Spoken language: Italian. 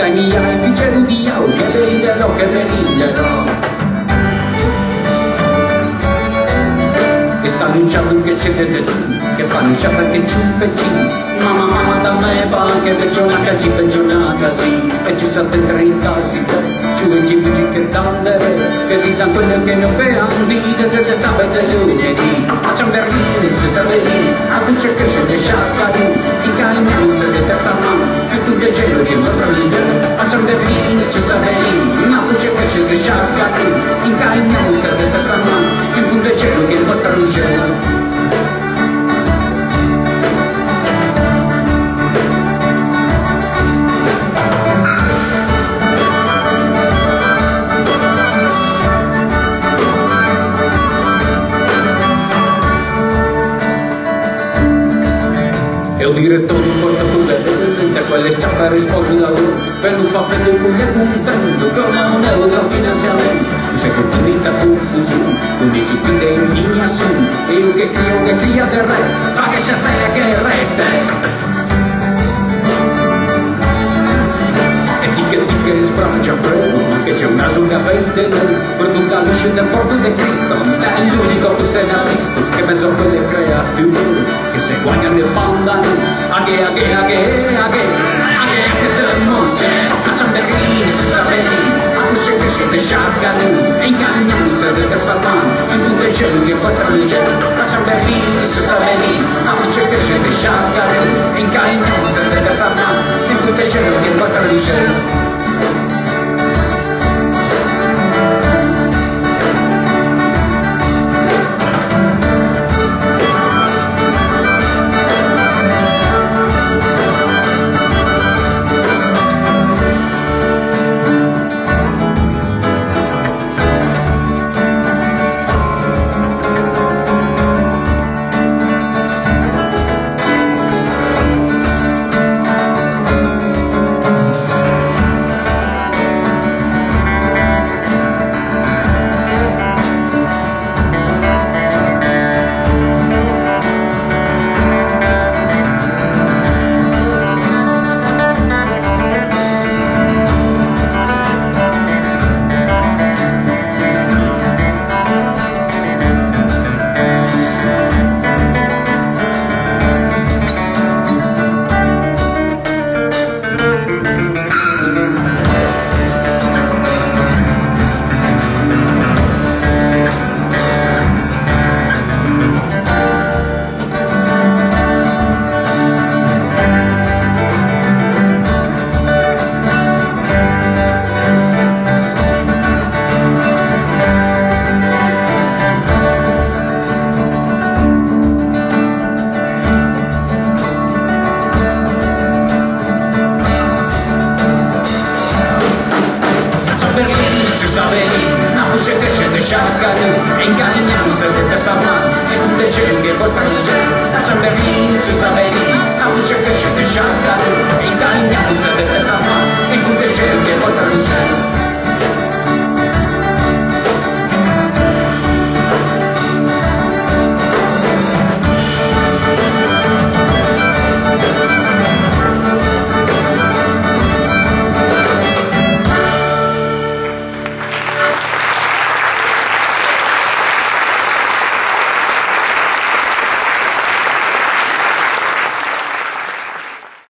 Tania e finge di au, che le riderò, che le riderò. E stanno in giallo che scendete tu, che fanno sciata che ciumpeci. Mamma da me va che peggiorata così. E ci sono dentro in casi, giù in giro che tandere, che dicono quello che non vedono, che se sabato e lunedì. A Ciamberlini, se sapete, a voce che scende sciacca luz, in cagnano se vede sa mano, e tu che cielo che mostra l'ise. A Ciamberlini, se sapete, a voce che scende sciacca luz, in cagnano se vede sa mano, e tu che cielo che mostra l'ise. E o direttore di portatore da quelle sciappe risposo da lui per non far prendere con gli contento con un euro finanziamento. Se che finita confusione con dici qui di indignazione e io che cria del re ma che se sei che resta che sbrancia prego che c'è una lunga verde per tu caluce del porto di Cristo è l'unico che se ne ha visto che penso a quelle creature che se guagliano e mandano che te monce a Ciamberlini si sapete a cusce che siete sciacca news e incagnano se vede salvano in tutte le cielo che vostra luce a Ciamberlini si sapete a cusce che siete sciacca news e incagnano se vede salvano in tutte le cielo che vostra luce. Sciacca news, e incagliano se vede sa mano, e tutte cielo che vostra luce, a Ciamberlini si sapete, a voce che scende sciacca news, e incagliano se vede sa mano, e tutte cielo che vostra luce.